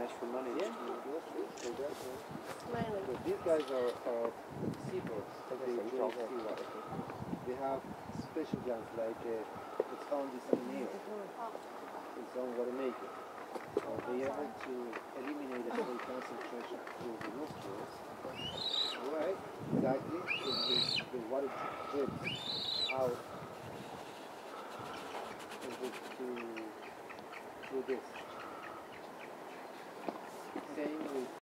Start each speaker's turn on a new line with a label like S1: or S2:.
S1: ask for money.
S2: Yeah, exactly.
S3: Smiling.
S2: So these guys are seabirds. They enjoy seawater. They have special glands like it's found this in air. It's on water maker. They are able to eliminate a soil concentration through the nostrils. Right, exactly. So the water drips out through this.